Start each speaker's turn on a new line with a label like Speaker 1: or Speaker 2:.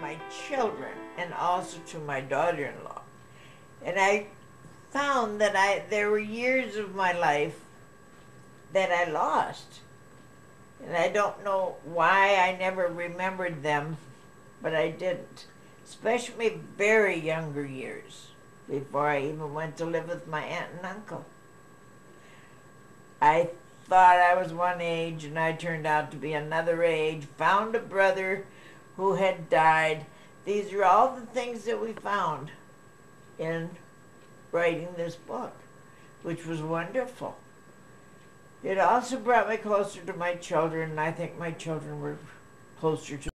Speaker 1: my children and also to my daughter-in-law. And I found that there were years of my life that I lost. And I don't know why I never remembered them, but I didn't. Especially very younger years, before I even went to live with my aunt and uncle. I thought I was one age, and I turned out to be another age. Found a brother who had died. These are all the things that we found in writing this book, which was wonderful. It also brought me closer to my children, and I think my children were closer to